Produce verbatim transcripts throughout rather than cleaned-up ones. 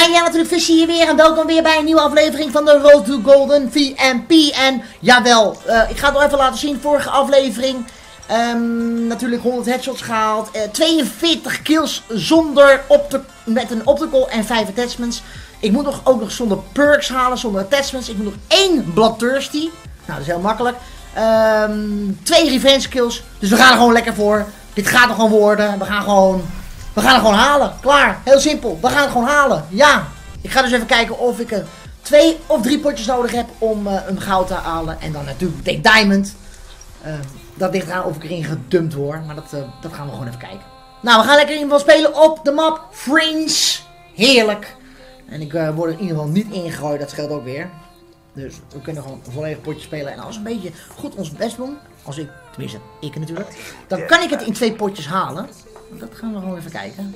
En ja, natuurlijk Vissie hier weer en welkom weer bij een nieuwe aflevering van de Road to Golden V M P. En jawel, uh, ik ga het nog even laten zien, vorige aflevering, um, natuurlijk honderd headshots gehaald, uh, tweeënveertig kills zonder opti met een optical en vijf attachments. Ik moet nog, ook nog zonder perks halen, zonder attachments. Ik moet nog één Bloodthirsty, nou dat is heel makkelijk. Um, twee revenge kills, dus we gaan er gewoon lekker voor. Dit gaat er gewoon worden, we gaan gewoon... We gaan het gewoon halen. Klaar. Heel simpel. We gaan het gewoon halen. Ja. Ik ga dus even kijken of ik er twee of drie potjes nodig heb om uh, een goud te halen. En dan natuurlijk denk Diamond. Uh, dat ligt eraan of ik erin gedumpt word. Maar dat, uh, dat gaan we gewoon even kijken. Nou, we gaan lekker in ieder geval spelen op de map Fringe. Heerlijk. En ik uh, word er in ieder geval niet ingegooid. Dat scheelt ook weer. Dus we kunnen gewoon een volledig potje spelen. En als we een beetje goed ons best doen. Als ik, tenminste ik natuurlijk. Dan kan ik het in twee potjes halen. Dat gaan we gewoon even kijken.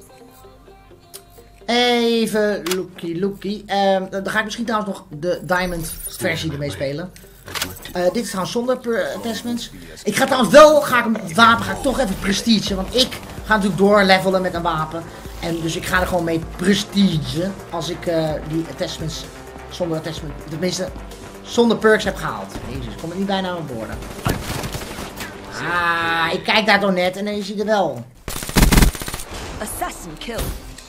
Even lookie lookie. Um, dan ga ik misschien trouwens nog de Diamond versie ermee spelen. Uh, dit is trouwens zonder attachments. Ik ga trouwens wel, ga ik het wapen ga ik toch even prestige. Want ik ga natuurlijk doorlevelen met een wapen. En dus ik ga er gewoon mee prestige. Als ik uh, die attachments zonder attachment, tenminste zonder perks heb gehaald. Jezus, kom er niet bijna aan woorden. Ah, ik kijk daar toch net en dan is hij er wel. Assassin kill.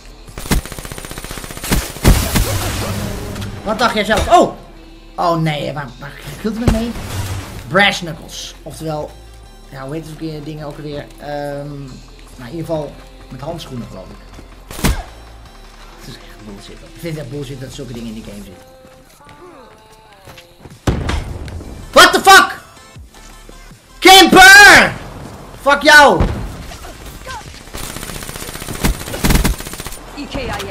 Wat dacht jij zelf? Oh! Oh nee, waar, waar kilt hij me mee? Brass Knuckles. Oftewel, ja, hoe heet het verkeerde dingen ook alweer? Um, nou, in ieder geval met handschoenen geloof ik. Het is echt bullshit. Ik vind het echt bullshit dat zulke dingen in die game zitten. What the fuck? Camper! Fuck jou! E K I A.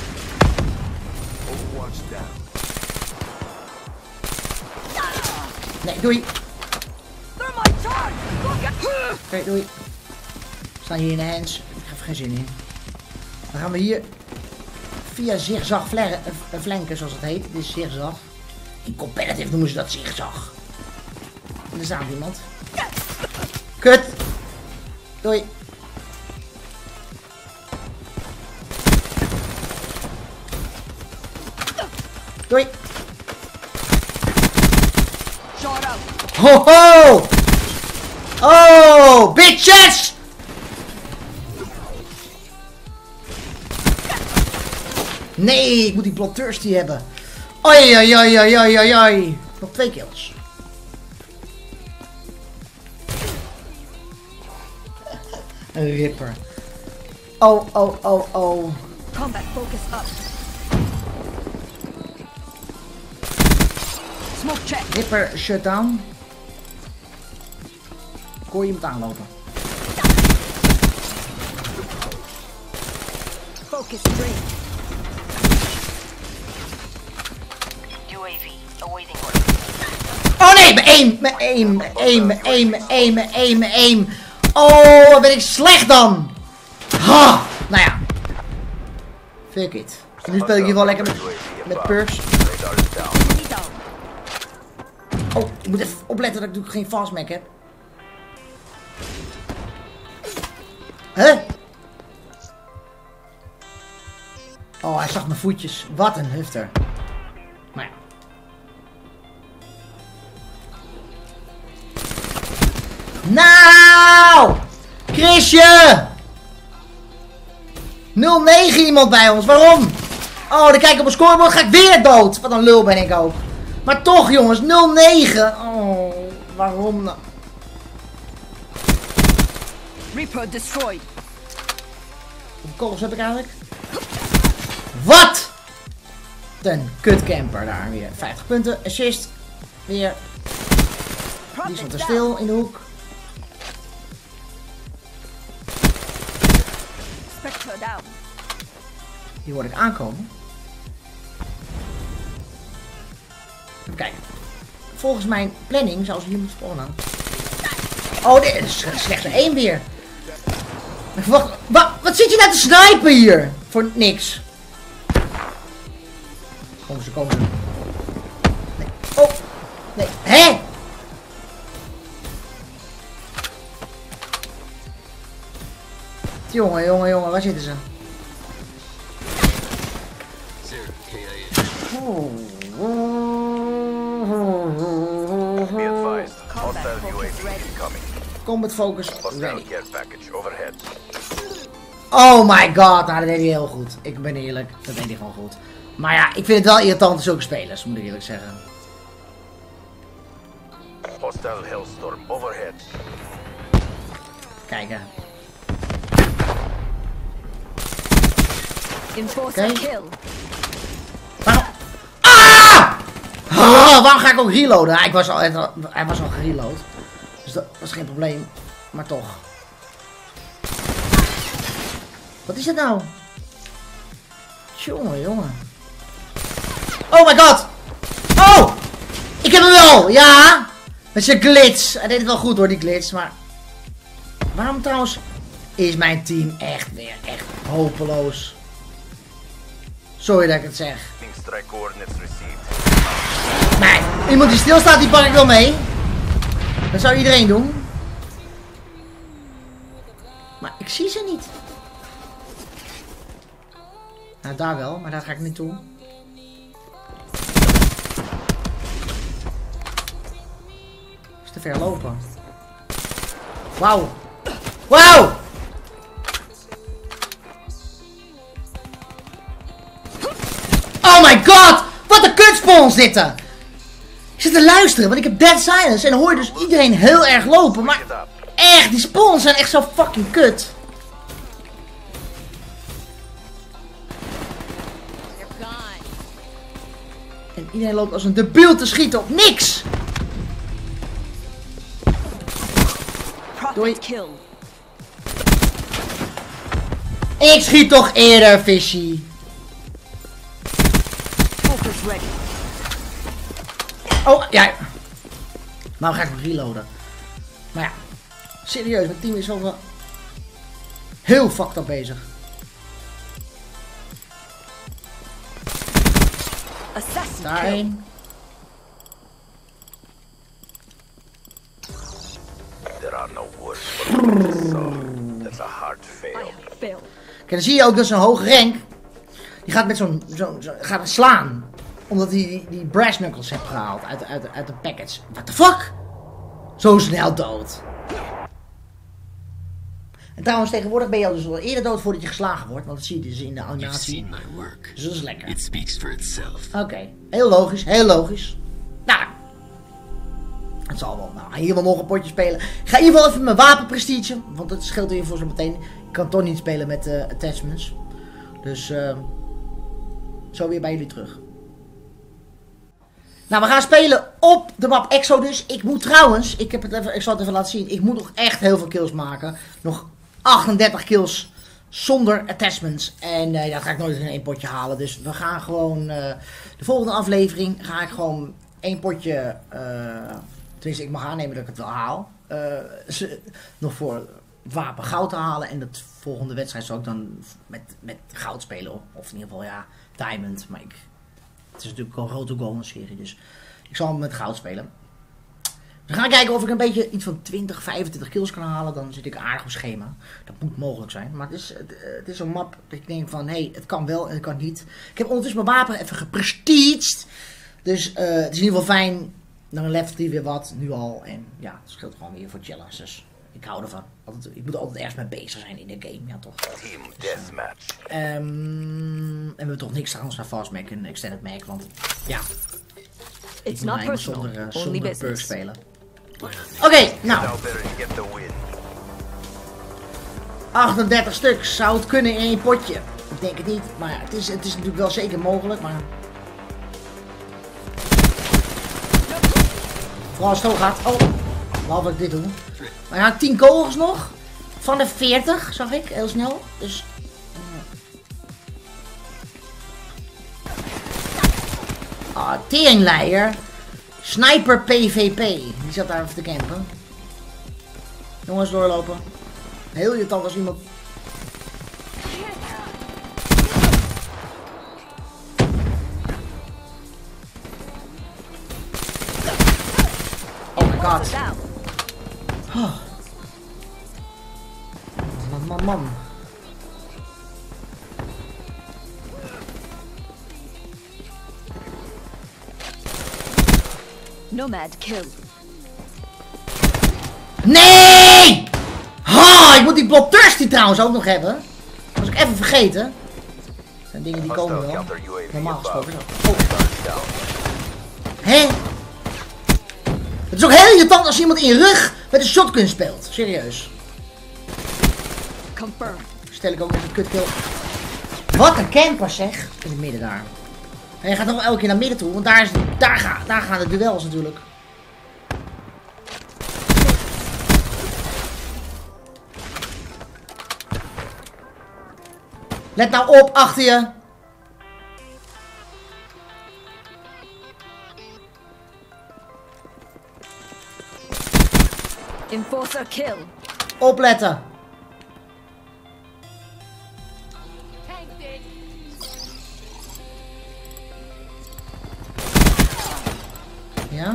Nee, doei. Oké, okay, doei. We staan hier in de hands. Ik heb er geen zin in. Dan gaan we hier via zigzag flanken, zoals het heet. Dit is zigzag. In competitive noemen ze dat zigzag. En er staat iemand. Kut. Doei. Doei. Ho ho! Oh, bitches! Nee, ik moet die Bloodthirsty hebben. Oi, oi, oi, oi, oi, oi, oi. Nog twee kills. Een ripper. Oh, oh, oh, oh. Combat focus up. Smoke check. Ripper shutdown. Ik hoor je moet aanlopen. Focus drain. U A V awaiting order. Oh nee, mijn aim, mijn aim, mijn aim, mijn aim, mijn aim, mijn aim, mijn aim. Oh, wat ben ik slecht dan. Ha, nou ja. Fuck it. Nu speel ik hier wel lekker met, met perks. Oh, ik moet even opletten dat ik natuurlijk geen fastmac heb. Huh? Oh, hij zag mijn voetjes. Wat een hufter. Maar ja. Nou! Chrisje! nul negen iemand bij ons, waarom? Oh, dan kijk ik op mijn scorebord, ga ik weer dood. Wat een lul ben ik ook. Maar toch jongens, nul negen. Oh, waarom nou? Reaper destroyed. Hoeveel kogels heb ik eigenlijk? Wat? Een kutcamper daar weer. vijftig punten, assist. Weer. Die stond er stil in de hoek. Spectre down. Hier word ik aankomen. Even kijken. Volgens mijn planning zou ze hier moeten spawnen. Oh, dit is slechts een één weer. Wacht, wat, wat zit je nou te snipen hier? Voor niks. Komen ze, komen ze. Nee. Oh, nee. Hé? Jongen, jongen, jongen, waar zitten ze? Be advised, Combat hostile U A focus V ready. incoming. Combat focus Hostile ready. care package overhead. Oh my god, nou, dat deed hij heel goed. Ik ben eerlijk, dat deed hij gewoon goed. Maar ja, ik vind het wel irritant zulke spelers, moet ik eerlijk zeggen. Hostile Hellstorm overhead. Kijken. Enforcer Okay. kill. Waarom? Ah! Ah, waarom ga ik ook reloaden? Ah, ik was al, hij was al gereload. Dus dat was geen probleem. Maar toch. Wat is het nou? Jongen, jongen. Oh my god! Oh! Ik heb hem wel! Ja! Met zijn glitch. Hij deed het wel goed hoor, die glitch. Maar waarom trouwens is mijn team echt weer echt hopeloos? Sorry dat ik het zeg. Link strike coordinates received. Nee, iemand die stilstaat, die pak ik wel mee. Dat zou iedereen doen. Maar ik zie ze niet. Nou, daar wel, maar daar ga ik niet toe. Is te ver lopen. Wauw. Wauw! Oh my god! Wat een kutspons zitten! Ik zit te luisteren, want ik heb dead silence en dan hoor je dus iedereen heel erg lopen. Maar echt, die spawns zijn echt zo fucking kut. En iedereen loopt als een debiel te schieten op niks. Doei. Profit kill. Ik schiet toch eerder, Fishy. Focus ready. Oh, ja. Nou ga ik nog reloaden. Maar ja, serieus, mijn team is wel wel heel fucked up bezig. Assassin kill. Daarheen. There are no words for this song. That's a hard I fail. have failed. Kijk, dan zie je ook dat zo'n hoge rank. Die gaat met zo'n zo, zo, gaat slaan. Omdat hij die, die brass knuckles heeft gehaald uit, uit, uit de package. What the fuck? Zo snel dood. En trouwens, tegenwoordig ben je al dus al eerder dood voordat je geslagen wordt. Want dat zie je dus in de You've animatie. seen my work. Dus dat is lekker. It speaks for itself. Oké, heel logisch, heel logisch. Nou, het zal wel. Nou, hier wel nog een potje spelen. Ik ga in ieder geval even mijn wapenprestige. Want dat scheelt hier voor zo meteen. Ik kan toch niet spelen met uh, attachments. Dus, uh, zo weer bij jullie terug. Nou, we gaan spelen op de map Exodus. Ik moet trouwens, ik, heb het even, ik zal het even laten zien. Ik moet nog echt heel veel kills maken. Nog achtendertig kills zonder attachments. En uh, dat ga ik nooit in één potje halen. Dus we gaan gewoon, uh, de volgende aflevering ga ik gewoon één potje, uh, tenminste ik mag aannemen dat ik het wel haal. Uh, ze, nog voor wapen goud te halen. En de volgende wedstrijd zal ik dan met, met goud spelen. Of in ieder geval ja, diamond. Maar ik... Het is natuurlijk een grote golden serie, dus ik zal hem met goud spelen. We gaan kijken of ik een beetje iets van twintig, vijfentwintig kills kan halen. Dan zit ik aardig op schema. Dat moet mogelijk zijn. Maar het is, het, het is een map dat ik denk van, hé, hey, het kan wel en het kan niet. Ik heb ondertussen mijn wapen even geprestiged. Dus uh, het is in ieder geval fijn. Dan levelt hij weer wat, nu al. En ja, het scheelt gewoon weer voor challenge. Dus ik hou ervan. Altijd, ik moet altijd ergens mee bezig zijn in de game, ja toch. Team deathmatch. Um, en we hebben toch niks trouwens naar Fast Mac en Extended Mac, want ja, ik It's moet not nou personal, zonder, uh, only zonder perks business. spelen. Oké, okay, nou, Out there and get the win. achtendertig stuks, zou het kunnen in één potje? Ik denk het niet, maar het is, het is natuurlijk wel zeker mogelijk, maar... Vooral als het hoog gaat, oh, behalve dat ik dit doe. Maar ja, tien kogels nog, van de veertig zag ik, heel snel, dus... Ah, teringleier. Sniper P V P. Die zat daar even te campen. Jongens, doorlopen. Heel irritant als iemand... Oh my god. Down. Oh. Man, man, man. Nomad kill. Nee! Ha, ik moet die Bloodthirsty trouwens ook nog hebben. Dat was ik even vergeten. Dat zijn dingen die komen wel. Normaal gesproken. Oh. Hé? Het is ook heel irritant als iemand in je rug met een shotgun speelt. Serieus. Confirm. Stel ik ook nog een kutkill. Wat een camper zeg. In het midden daar. En je gaat nog wel elke keer naar midden toe. Want daar, is, daar, ga, daar gaan de duels natuurlijk. Let nou op, achter je. Enforcer kill. Opletten. Ja.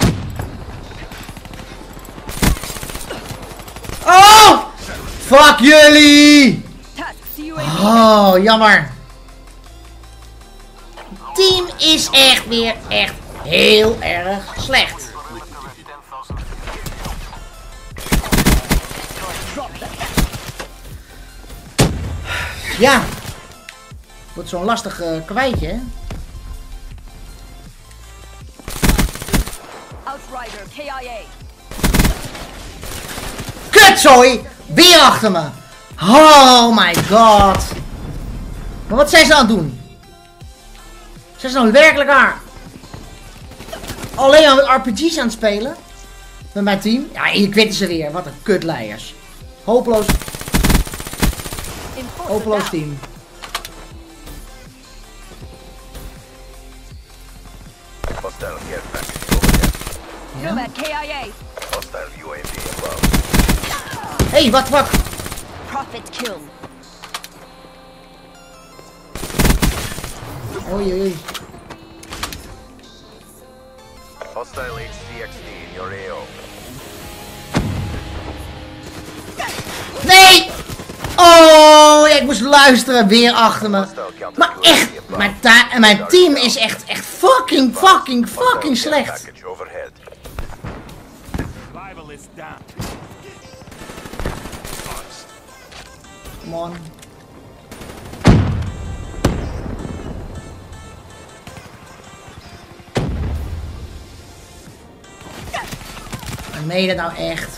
Oh! Fuck jullie! Oh, jammer. Het team is echt weer echt heel erg slecht. Ja. Wordt zo'n lastig uh, kwijtje, hè? Outrider K I A. Kutzooi! Weer achter me! Oh my god! Maar wat zijn ze aan het doen? Zijn ze nou werkelijk aan? Alleen maar met R P G's aan het spelen? Met mijn team? Ja, hier kwitten ze weer. Wat een kutleiers. Hopeloos. Hopeloos team. Hostile care package overhead. Nomad K I A. Hostile U A V above. Hey, wat wat? Profit kill. Oei oei. Hostile H C X D in your A O. Nee! Oh, ja, ik moest luisteren. Weer achter me. Maar echt, mijn, ta mijn team is echt, echt fucking, fucking, fucking slecht. Come on. En meen je dat nou echt?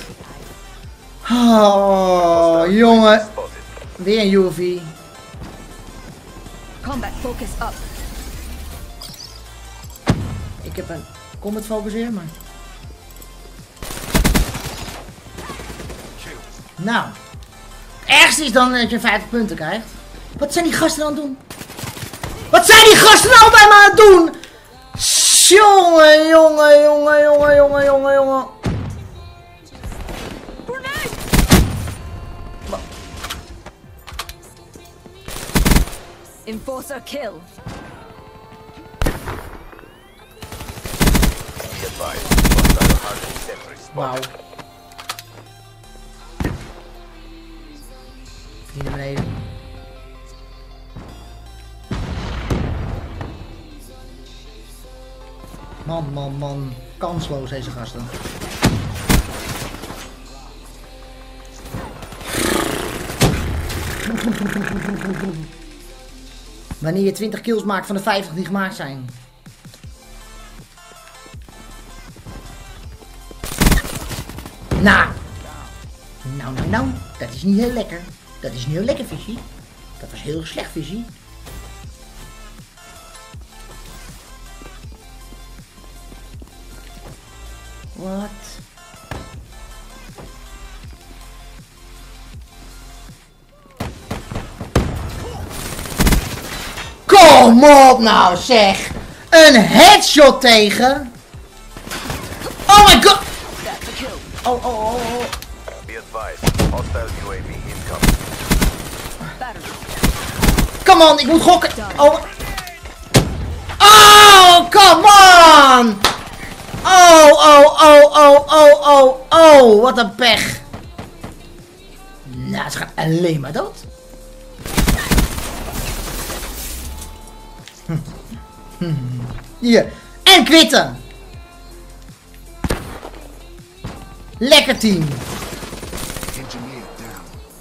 Oh, jongen. Weer een U A V. Combat focus up. Ik heb een combat focus weer, maar... Nou. Het ergste is dan dat je vijftig punten krijgt. Wat zijn die gasten nou aan het doen? Wat zijn die gasten nou bij me aan het doen? Jongen, jongen, jongen, jongen, jongen, jongen, jongen. Enforcer kill. Wauw. Hier naar beneden. Man, man, man. Kansloos deze gasten. Wanneer je twintig kills maakt van de vijftig die gemaakt zijn. Nou. Nou, nou, nou. Dat is niet heel lekker. Dat is niet heel lekker, visie. Dat was heel slecht, visie. Wat? Kom op nou zeg! Een headshot tegen! Oh my god! Oh, oh, oh, oh. Be advised, hostile U A V incoming. Come on, ik moet gokken! Oh! Oh, come on! Oh, oh, oh, oh, oh, oh, oh, wat een pech! Nou, ze gaat alleen maar dood. Hier. En quitten. Lekker team. Engineer down.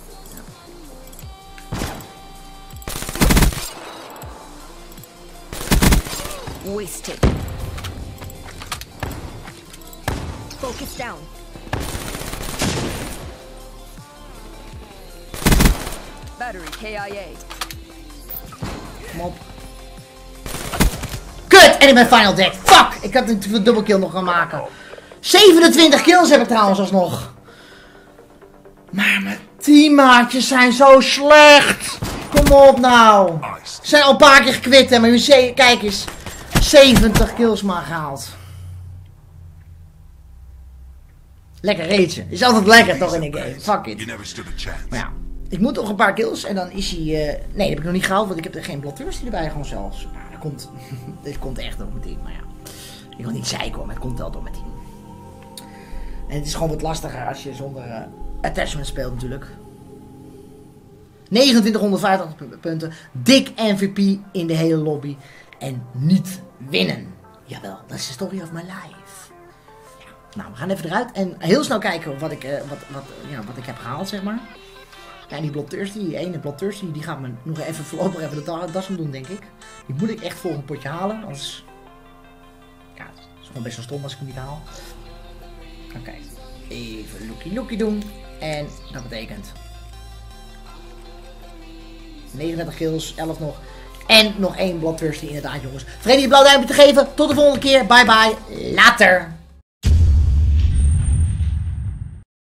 Wasted. Focus down. Battery K I A. Kom op. Kut! En ik ben final deck. Fuck! Ik had een dubbel kill nog gaan maken. zevenentwintig kills heb ik trouwens alsnog. Maar mijn teammaatjes zijn zo slecht. Kom op nou. Ze zijn al een paar keer gekwit hè, maar nu kijk eens. zeventig kills maar gehaald. Lekker ragen. Is altijd lekker toch in een game. Fuck it. You never stood a chance. Maar ja, ik moet nog een paar kills en dan is hij... Uh... Nee, dat heb ik nog niet gehaald, want ik heb er geen Bloodthirsty erbij gewoon zelfs. Maar dat komt... Dit komt echt door mijn team, maar ja. Ik wil niet zeiken hoor, maar het komt wel door mijn team. En het is gewoon wat lastiger als je zonder uh, attachment speelt natuurlijk. negenentwintighonderdvijftig punten. Dik M V P in de hele lobby. En niet winnen. Jawel, dat is de story of my life. Nou, we gaan even eruit en heel snel kijken wat ik, uh, wat, wat, ja, wat ik heb gehaald, zeg maar. Ja, die Bloodthirsty, die ene Bloodthirsty, die gaat me nog even voorlopig even de das om doen, denk ik. Die moet ik echt volgend potje halen, anders... Ja, het is gewoon best wel stom als ik hem niet haal. Oké, okay. Even lookie lookie doen. En dat betekent... negenendertig kills, elf nog. En nog één Bloodthirsty inderdaad, jongens. Vergeet niet je blauw duimpje te geven. Tot de volgende keer. Bye bye. Later.